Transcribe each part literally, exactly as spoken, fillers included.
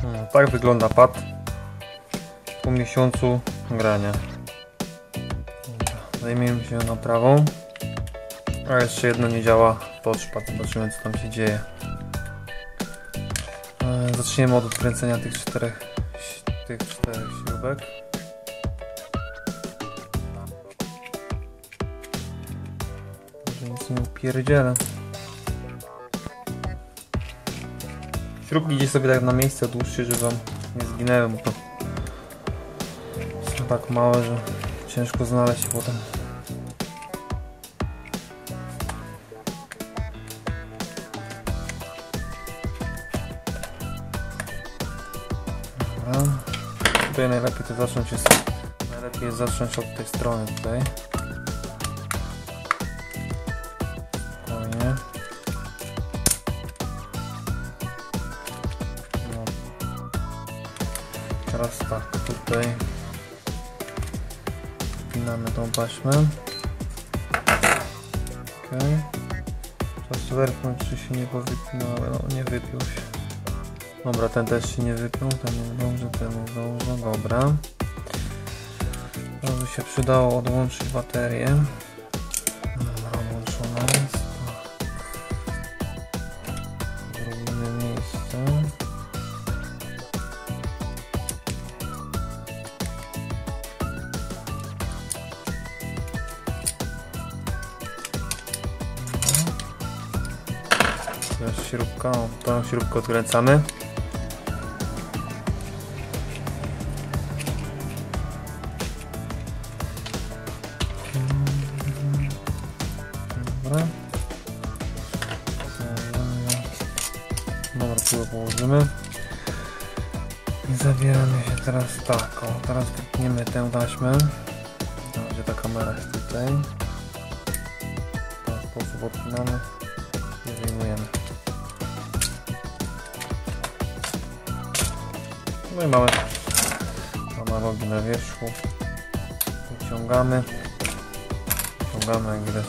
No, tak wygląda pad po miesiącu grania. Zajmiemy się naprawą. A jeszcze jedno nie działa, touchpad. Zobaczymy, co tam się dzieje. Zaczniemy od odkręcenia tych czterech, tych czterech śrubek. Może nic nie upierdzielę. Śrubki gdzieś sobie tak na miejsce odłóżcie, żeby wam nie zginęły, bo to są tak małe, że ciężko znaleźć je potem. Dobra. Tutaj najlepiej to zacząć jest, najlepiej jest zacząć od tej strony tutaj. Spokojnie. Teraz tak, tutaj wpinamy tą taśmę. Ok. Czas zerknąć, czy się nie powypinały. No, nie wypił się. Dobra, ten też się nie wypiął, ten nie zdąży, ten nie zdąży. Dobra. Teraz by się przydało odłączyć baterię. Dobra, odłączona jest. Zrobimy miejsce. Teraz śrubka, o, tą śrubkę odkręcamy. Dobra. Dobra, tu położymy. I zabieramy się teraz tak, o, teraz wypniemy tę taśmę. Gdzie ta kamera jest tutaj. W ten sposób odpinamy i wyjmujemy. No i mamy analogi na wierzchu. Wyciągamy. Wyciągamy, jak widać.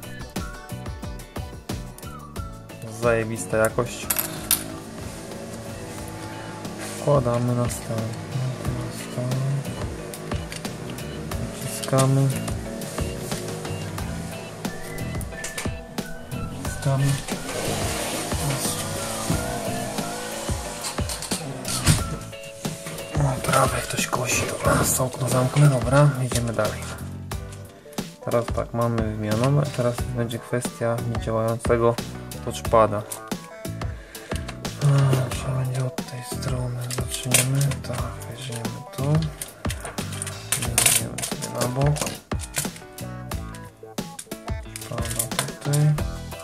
Zajebista jakość. Wkładamy na stan. Naciskamy. Naciskamy. Prawie ktoś kosi, dobra, okno zamknę, dobra, idziemy dalej. Teraz tak, mamy wymianę, teraz będzie kwestia niedziałającego touchpada. Trzeba będzie od tej strony, zaczniemy, tak, weźmiemy tu, weźmiemy sobie na bok, pada tutaj.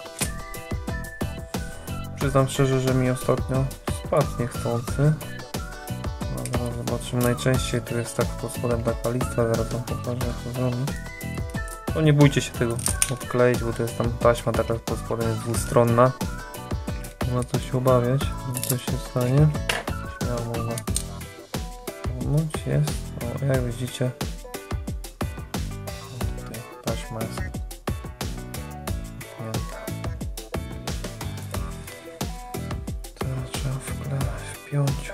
Przyznam szczerze, że mi ostatnio spadł niechcący. Zobaczymy, najczęściej tu jest tak pod spodem taka lista, zaraz wam pokażę, jak to zrobić. No nie bójcie się tego odkleić, bo to jest tam taśma taka pod spodem jest dwustronna. Nie ma co się obawiać, że coś się stanie. Śmiało można pomóc, jest. O, jak widzicie, tutaj taśma jest wpięta. Teraz trzeba wklewać, wpiąć.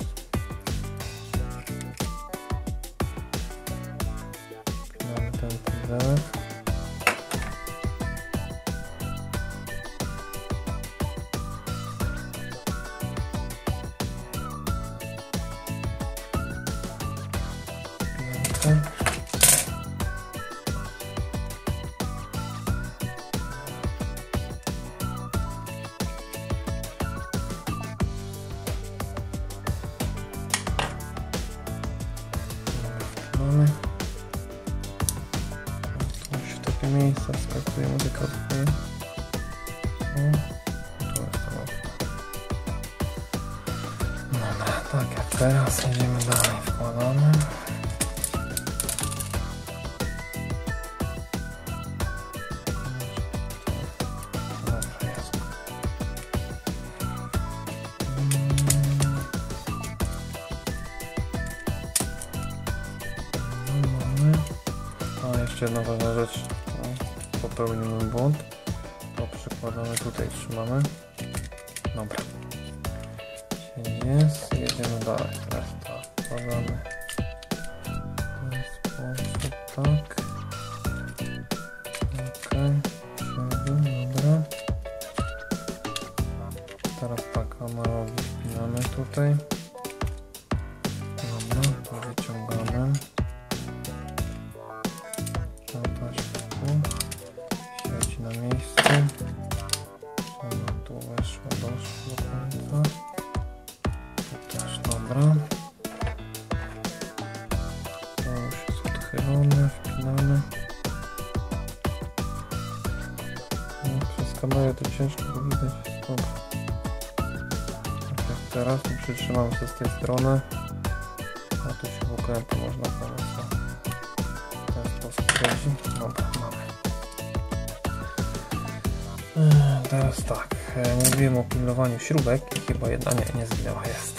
Mamy tu w takie miejsca skakujemy delikatnie. Tu jest to łatwo. Dobra, tak jak teraz jedziemy dalej, wkładamy. Jeszcze jedna ważna rzecz, no, popełnimy błąd, to przykładamy tutaj, trzymamy, dobra, Jest, jedziemy dalej. Teraz tak, wkładamy w ten sposób, tak. Okej, okay. Dobra. Teraz tak, analogi wpinamy tutaj. Dobra, to wyciągamy. Zapaść tu. Siedzi na miejscu. Ona tu weszła, doszła do końca. Tu też, dobra. To już jest odchylone, wpinamy. No, przez kamerę to ciężko go widać. Dobra. Tak jak teraz, tu przytrzymam się z tej strony. A tu się w okrętu można pomóc. W ten sposób chodzi. Dobra, mamy. Teraz tak, mówiłem o pilnowaniu śrubek i chyba jedna nie, nie zginęła, jest.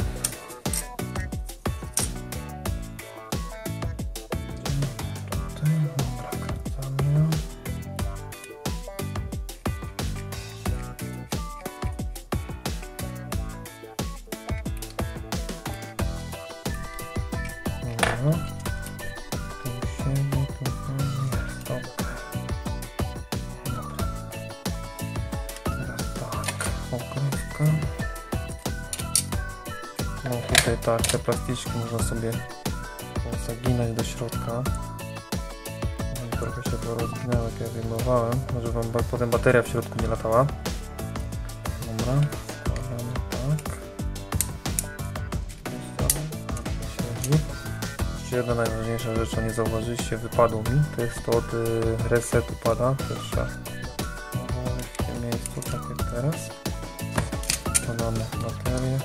Tutaj, dobra, kręcamy ją. Dobra. Tu siedzi, tu siedzi, jest, dobra. Okrywka. No tutaj tak, te plasticzki można sobie zaginać do środka. Trochę się to rozginęło, jak ja wyjmowałem, żeby wam potem bateria w środku nie latała. Dobra, składamy tak. Siedzi. Jeszcze jedna najważniejsza rzecz, co nie zauważyliście, wypadło mi, to jest to od resetu pada, też trzeba w tym miejscu, tak jak teraz. Wkładamy baterię.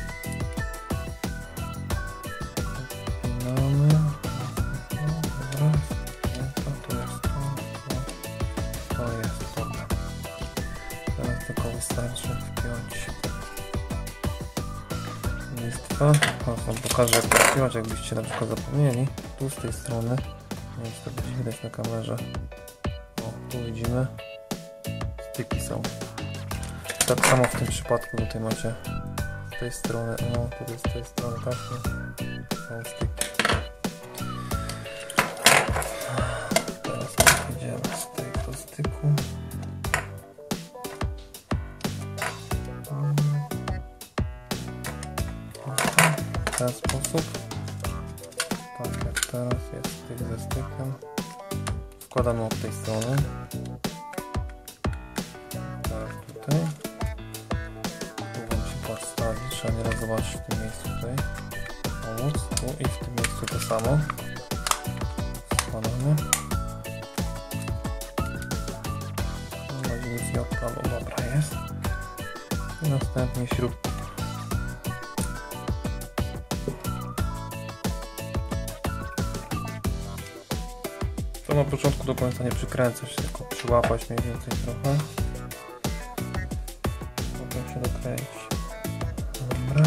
Wpinamy. Dobra. To, to jest to. To, to jest dobra. Teraz tylko wystarczy wpiąć listwę. Wam pokażę, jak to wpiąć, jakbyście na przykład zapomnieli. Tu z tej strony. Nie wiem, czy to będzie widać na kamerze. O, tu widzimy. Styki są. Tak samo w tym przypadku tutaj macie z tej strony, no tutaj z tej strony taśmy są styki. Teraz idziemy z tego styku. W ten sposób. Tak jak teraz jest styk ze stykiem. Wkładamy od tej strony. Teraz tutaj. Podstawić, trzeba nieraz zobaczyć w tym miejscu tutaj. Pomóc, tu i w tym miejscu to samo. Składamy. Na razie nic nie odpadło, dobra jest. I następnie śrubki. To na początku do końca nie przykręcać, tylko przyłapać mniej więcej trochę. Potem się dokleić. Dobra.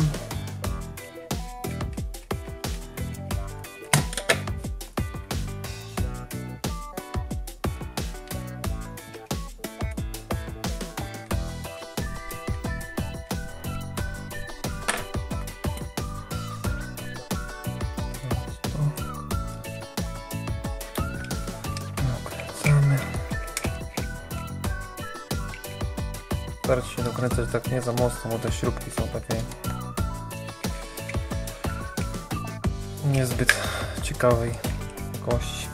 Dokręcamy. Starać się dokręcać tak nie za mocno, bo te śrubki są takie niezbyt ciekawej jakości.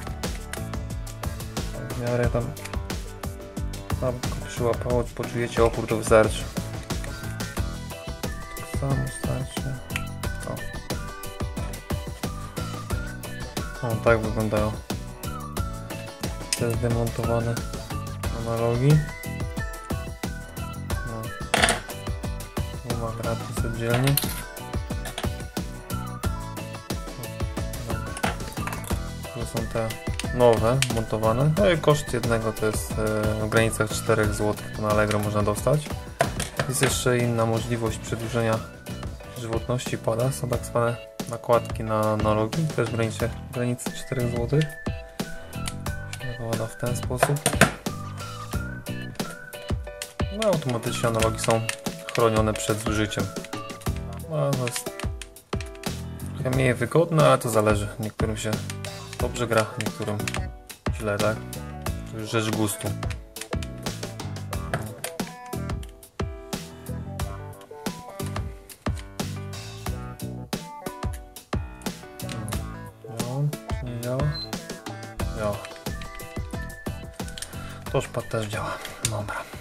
W miarę tam, tam przyłapało, poczujecie opór, to wystarczy. Tak samo starczy. O. O, tak wyglądają te zdemontowane analogi. No. Nie ma gratis oddzielnie. Tu są te nowe, montowane. No i koszt jednego to jest w granicach czterech złotych, to na Allegro można dostać. Jest jeszcze inna możliwość przedłużenia żywotności pada. Są tak zwane nakładki na analogi, też w granicy, w granicy czterech złotych. Nakłada w ten sposób. No automatycznie analogi są chronione przed zużyciem. No, to jest trochę mniej wygodne, ale to zależy. Niektórym się dobrze gra, niektórym źle, tak? To już rzecz gustu. No, nie działa? Działa. To szpad też działa. Dobra.